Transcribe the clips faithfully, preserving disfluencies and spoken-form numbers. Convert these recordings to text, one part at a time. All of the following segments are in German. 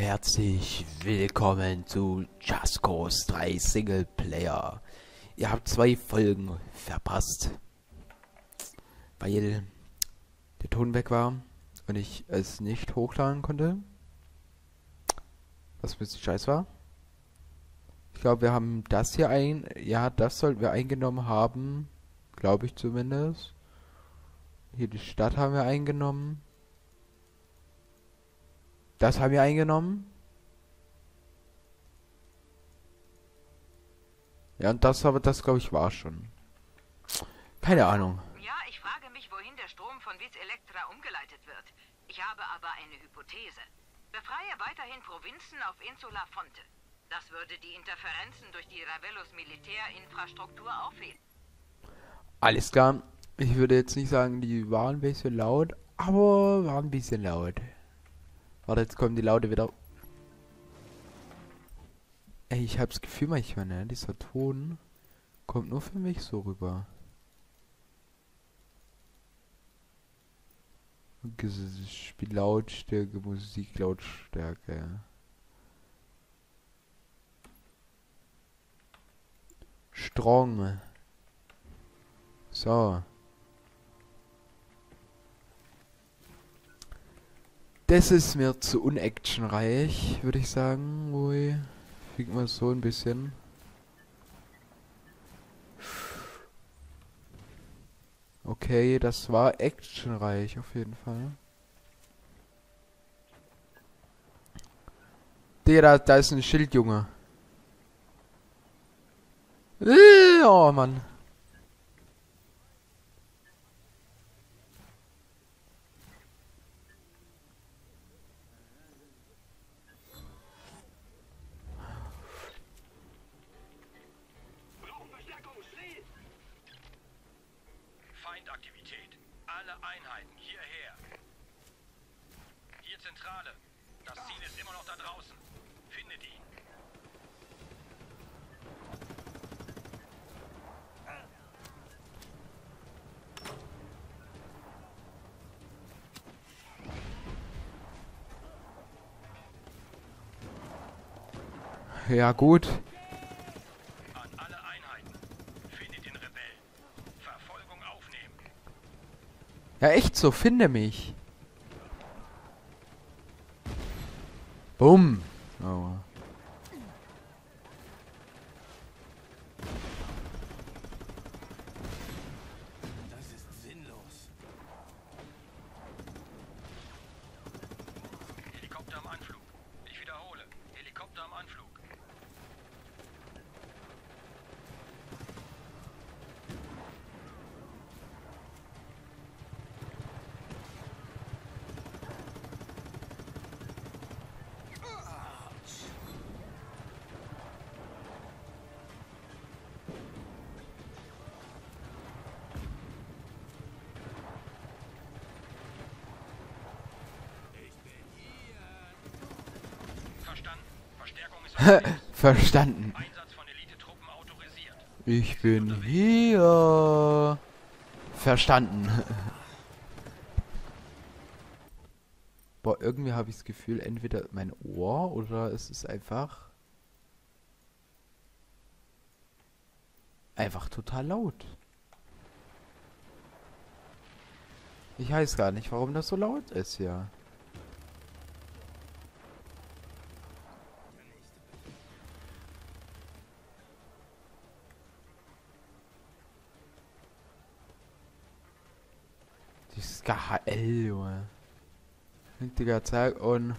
herzlich willkommen zu Just Cause drei Singleplayer. Ihr habt zwei Folgen verpasst, weil der Ton weg war und ich es nicht hochladen konnte. Was ein bisschen scheiß war. Ich glaube, wir haben das hier ein... Ja, das sollten wir eingenommen haben. Glaube ich zumindest. Hier die Stadt haben wir eingenommen. Das haben wir eingenommen. Ja, und das aber, das glaube ich war schon. Keine Ahnung. Ja, ich frage mich, wohin der Strom von Vis Electra umgeleitet wird. Ich habe aber eine Hypothese. Befreie weiterhin Provinzen auf Insula Fonte. Das würde die Interferenzen durch die Ravellos Militärinfrastruktur aufheben. Alles klar. Ich würde jetzt nicht sagen, die waren ein bisschen laut, aber waren ein bisschen laut. Warte, jetzt kommen die Laute wieder. Ey, ich hab's Gefühl manchmal, ne? Dieser Ton kommt nur für mich so rüber. Spiellautstärke, Musiklautstärke. Strong. So. Das ist mir zu unactionreich, würde ich sagen. Ui. Fliegt mal so ein bisschen. Okay, das war actionreich auf jeden Fall. Der, da, da ist ein Schild, Junge. Äh, oh Mann. Feindaktivität. Alle Einheiten hierher. Hier Zentrale. Das Ziel ist immer noch da draußen. Findet ihn. Ja, gut. An alle Einheiten. Findet den Rebellen. Verfolgung aufnehmen. Ja, echt so, finde mich. Bumm. Oh. Das ist sinnlos. Helikopter am Anflug. Ich wiederhole. Helikopter am Anflug. Verstanden. Verstärkung ist unterwegs. Verstanden. Einsatz von Elite-Truppen autorisiert. Ich bin hier. Verstanden. Boah, irgendwie habe ich das Gefühl, entweder mein Ohr oder es ist einfach... Einfach total laut. Ich weiß gar nicht, warum das so laut ist hier. Dieses K H L, Junge. Richtiger Zeug und...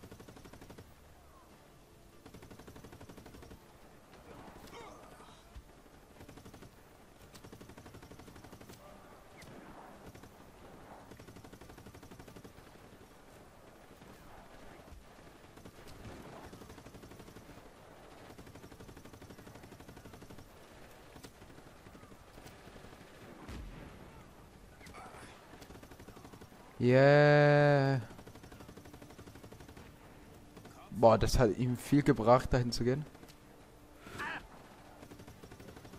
Yeah. Boah, das hat ihm viel gebracht, dahin zu gehen.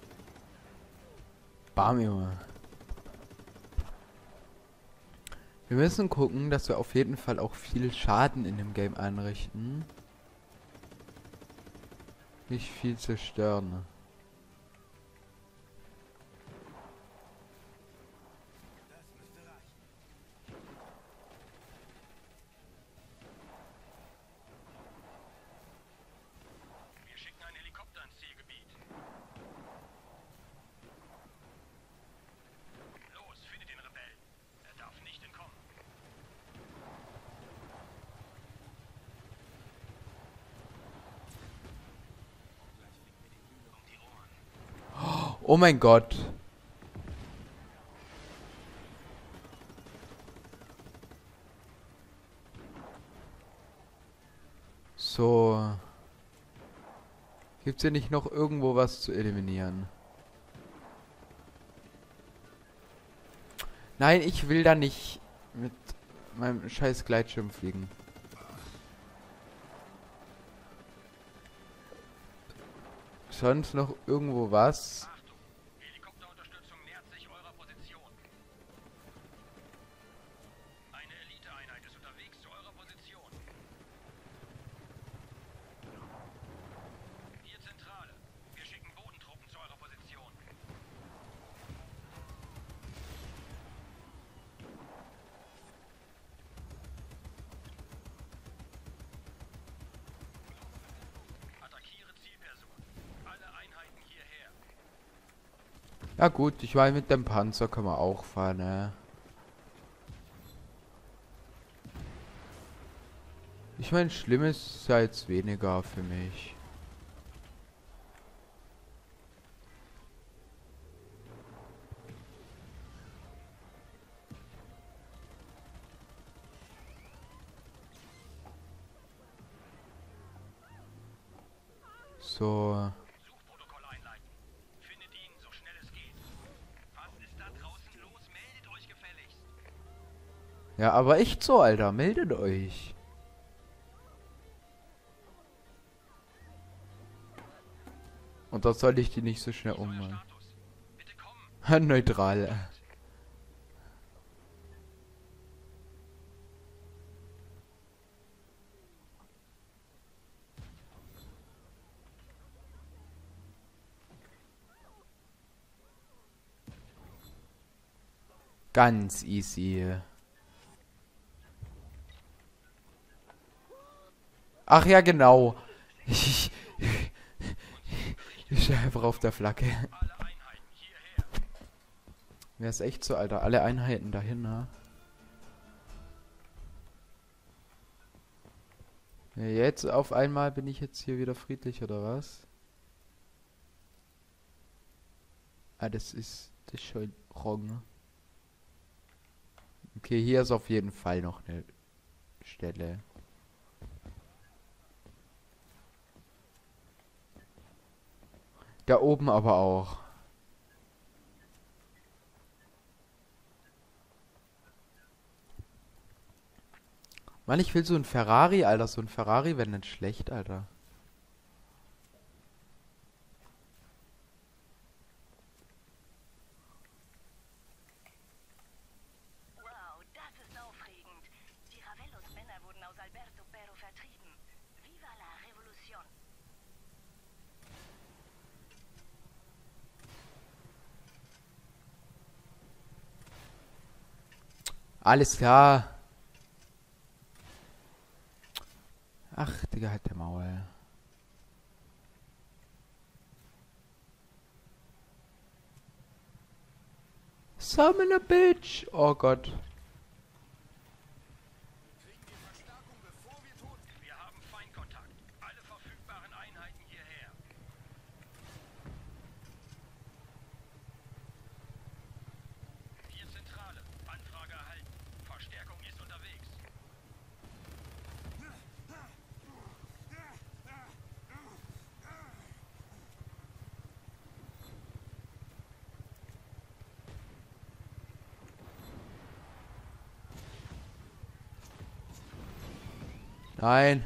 Bam, Junge. Wir müssen gucken, dass wir auf jeden Fall auch viel Schaden in dem Game einrichten. Nicht viel zerstören. Wir schicken einen Helikopter ins Zielgebiet. Los, finde den Rebellen. Er darf nicht entkommen. Um die Ohren. Oh mein Gott. So. Gibt's hier nicht noch irgendwo was zu eliminieren? Nein, ich will da nicht mit meinem scheiß Gleitschirm fliegen. Sonst noch irgendwo was? Achtung! Helikopterunterstützung nähert sich eurer Position. Eine Eliteeinheit ist unterwegs zu eurer Position. Hier Zentrale. Wir schicken Bodentruppen zu eurer Position. Attackiere Zielperson. Alle Einheiten hierher. Ja gut, ich meine, mit dem Panzer können wir auch fahren, ne? Ich meine, schlimm ist ja jetzt weniger für mich. So. Suchprotokoll einleiten. Findet ihn, so schnell es geht. Was ist da draußen los? Meldet euch gefälligst. Ja, aber echt so, Alter. Meldet euch. Und da soll ich die nicht so schnell Euer ummachen. Status. Bitte kommen. Neutral. Ganz easy. Ach ja, genau. Ich, ich stehe einfach auf der Flagge. Alle Einheiten hierher. Wer ist echt so, Alter? Alle Einheiten dahin, ne? Ja, jetzt auf einmal bin ich jetzt hier wieder friedlich, oder was? Ah, das ist das ist schon wrong. Okay, hier ist auf jeden Fall noch eine Stelle. Da oben aber auch. Mann, ich will so ein Ferrari, Alter. So ein Ferrari wäre nicht schlecht, Alter. Wow, das ist aufregend. Die Ravellos-Männer wurden aus Alberto Pero vertrieben. Viva la Revolution! Alles klar. Ach, Digga, halt der Maul. Summon a bitch. Oh Gott. Wir haben Feindkontakt. Alle verfügbaren Einheiten hierher. Hier Zentrale. Anfrage erhalten. Verstärkung ist unterwegs. Nein.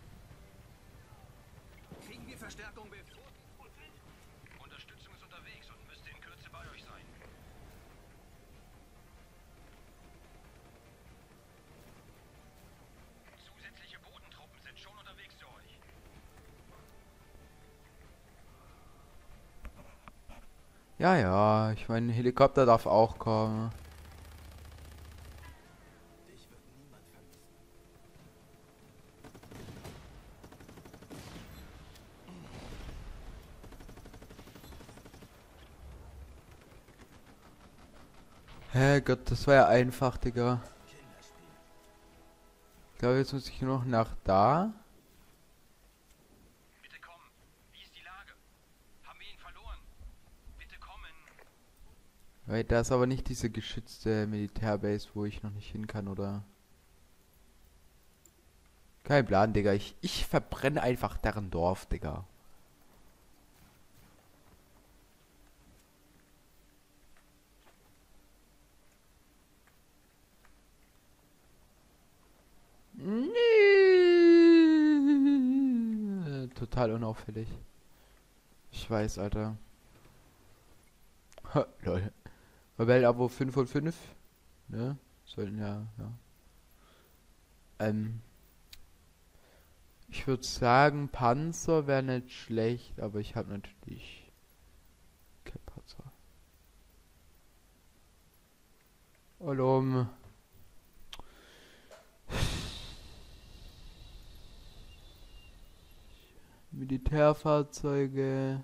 Kriegen wir Verstärkung bevor... Unterstützung ist unterwegs und müsste in Kürze bei euch sein. Ja, ja, ich meine, Helikopter darf auch kommen. Hä, Gott, das war ja einfach, Digga. Ich glaube, jetzt muss ich nur noch nach da. Bitte kommen. Wie ist die Lage? Haben wir ihn verloren? Bitte kommen. Weil da ist aber nicht diese geschützte Militärbase, wo ich noch nicht hin kann, oder? Kein Plan, Digga. Ich, ich verbrenne einfach deren Dorf, Digga. Nee. Total unauffällig. Ich weiß, Alter. Ha, lol. Rebell-Abo fünf von fünf. Ne? Sollten ja, ja. Ähm. Ich würde sagen, Panzer wäre nicht schlecht, aber ich habe natürlich kein Panzer. Olum. Militärfahrzeuge.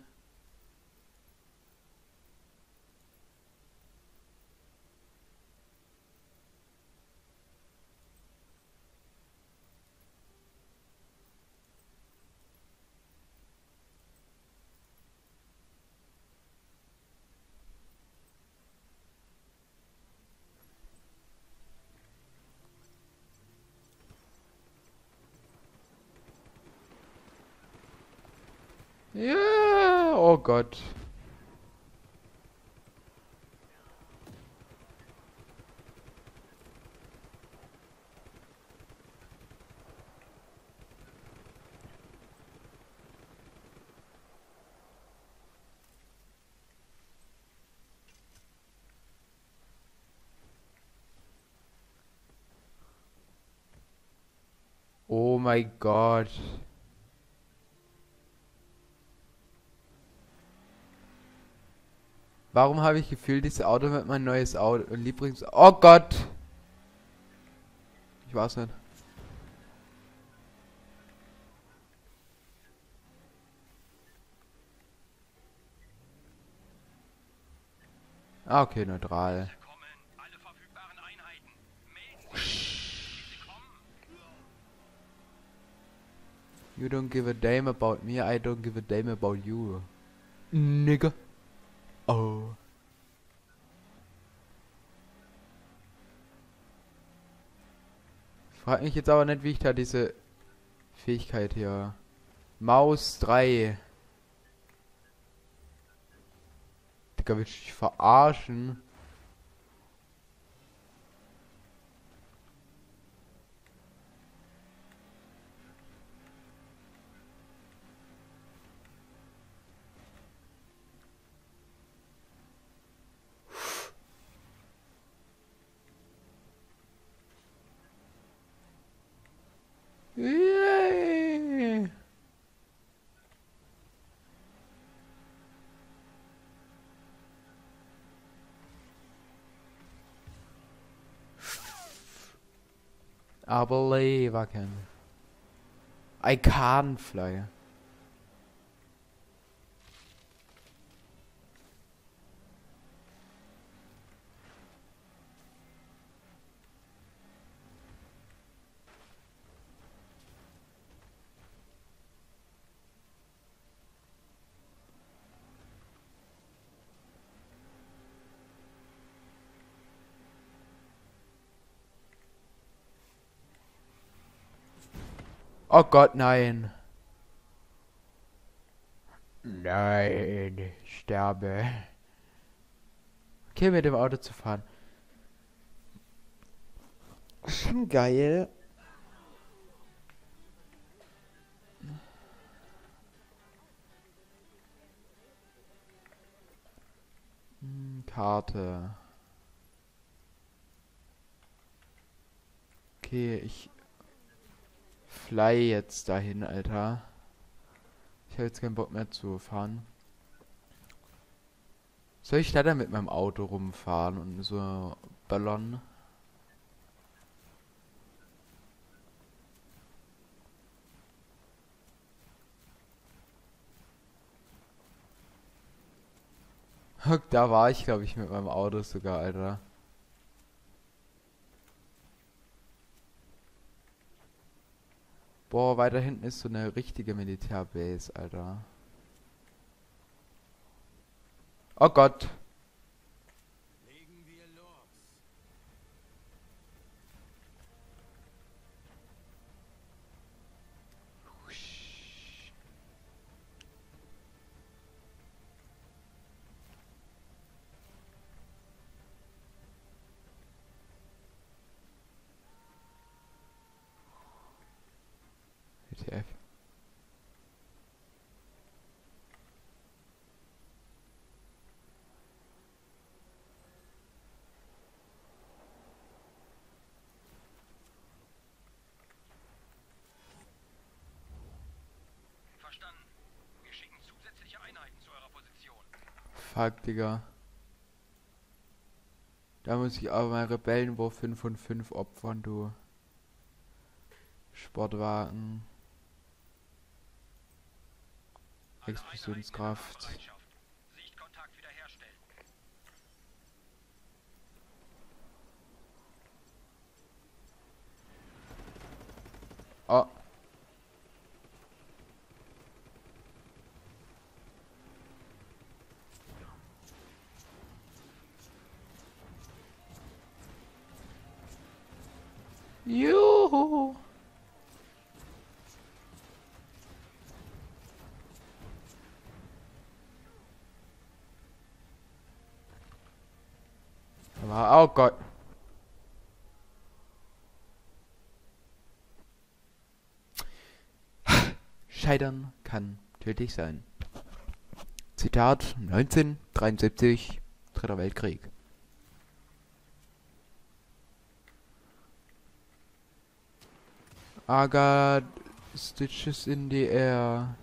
Ja, oh Gott. Oh mein Gott. Warum habe ich gefühlt, dieses Auto wird mein neues Auto und Lieblings... Oh Gott! Ich weiß nicht. Ah, okay, neutral. Bitte kommen. Alle verfügbaren Einheiten. Melden sich. Bitte kommen. You don't give a damn about me, I don't give a damn about you. Nigga. Oh. Ich frag mich jetzt aber nicht, wie ich da diese Fähigkeit hier... Maus drei. Digga, willst du dich verarschen? Yay. I believe I can. I can fly. Oh Gott, nein. Nein, ich sterbe. Okay, mit dem Auto zu fahren. Schon geil. Hm, Karte. Okay, ich fly jetzt dahin, Alter. Ich habe jetzt keinen Bock mehr zu fahren. Soll ich da dann mit meinem Auto rumfahren und so ballern? Da war ich, glaube ich, mit meinem Auto sogar, Alter. Boah, weiter hinten ist so eine richtige Militärbase, Alter. Oh Gott. Legen wir los. W T F. Verstanden. Wir schicken zusätzliche Einheiten zu eurer Position. Fuck, Digga. Da muss ich aber mal Rebellenwurf fünf von fünf opfern, du. Sportwagen. Alle Explosionskraft. Einheiten in Alarmbereitschaft. Sichtkontakt wiederherstellen. Oh. Juhu. Aber, oh Gott. Scheitern kann tödlich sein. Zitat neunzehnhundertdreiundsiebzig, Dritter Weltkrieg. I got stitches in the air.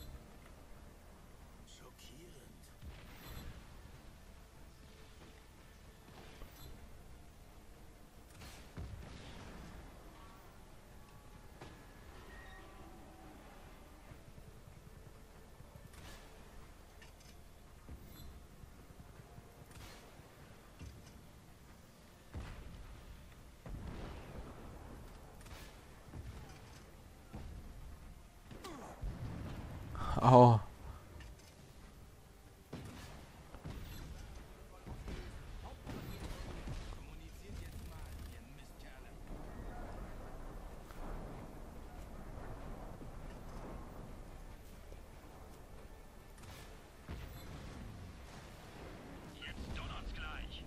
Oh. Jetzt donnert's gleich.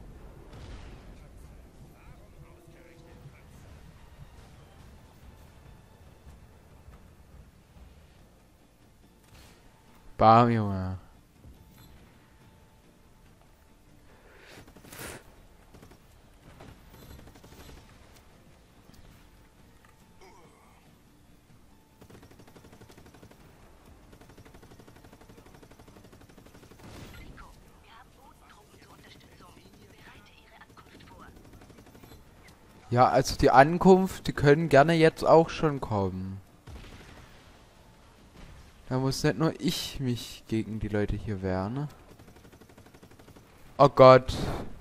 Bam, Junge. Rico, wir haben Bodentruppen zur Unterstützung. Bereite ihre Ankunft vor. Ja, also die Ankunft, die können gerne jetzt auch schon kommen. Da muss nicht nur ich mich gegen die Leute hier wehren. Oh Gott.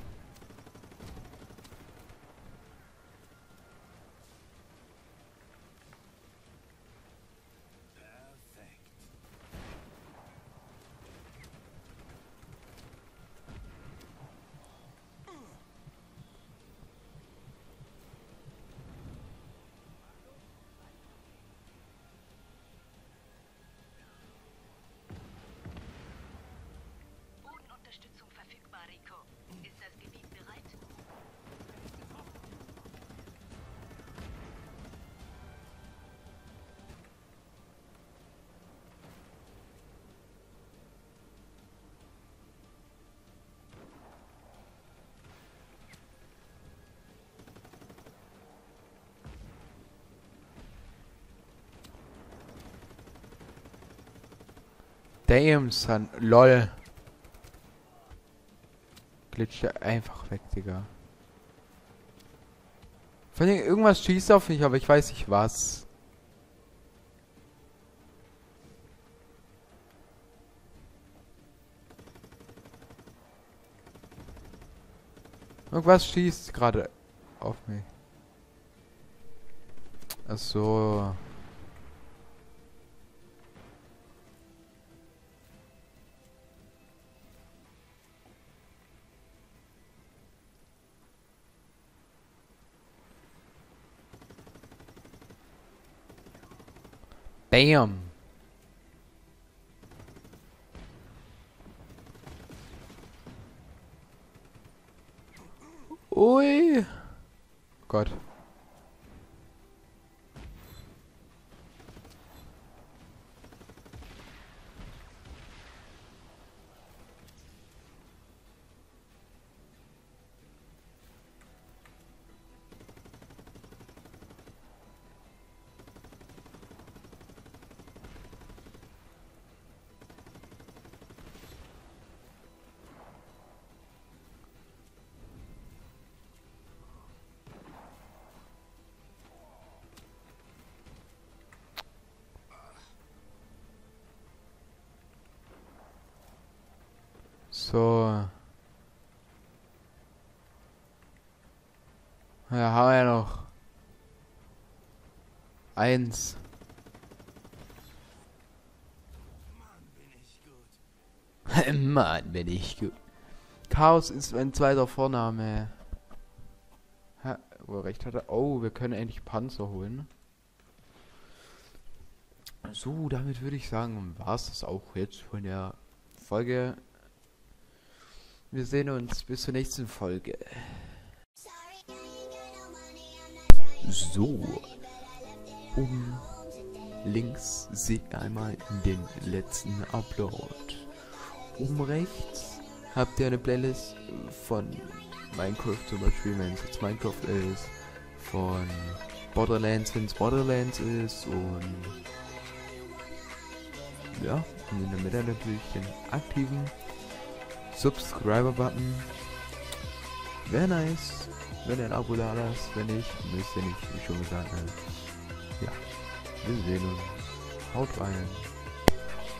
Bodenunterstützung verfügbar, Rico. Ist das Gebiet bereit? Damn, son. Lol. glitscht er einfach weg, Digga. Vor allem irgendwas schießt auf mich, aber ich weiß nicht was. Irgendwas schießt gerade auf mich. Ach so. Bam. Ui. Gott. So. Ja, haben wir noch. Eins. Mann, bin ich gut. Chaos ist mein zweiter Vorname. Ha, wo er recht hatte. Oh, wir können endlich Panzer holen. So, damit würde ich sagen, war es das auch jetzt von der Folge. Wir sehen uns bis zur nächsten Folge. So, um links seht ihr einmal den letzten Upload. Um rechts habt ihr eine Playlist von Minecraft zum Beispiel, wenn es jetzt Minecraft ist, von Borderlands, wenn es Borderlands ist, und ja, und in der Mitte natürlich den aktiven Subscriber-Button. Wäre nice, wenn ihr ein Abo da lasst. Wenn nicht, müsst ihr nicht, wie schon gesagt. Ja, wir sehen uns. Haut rein.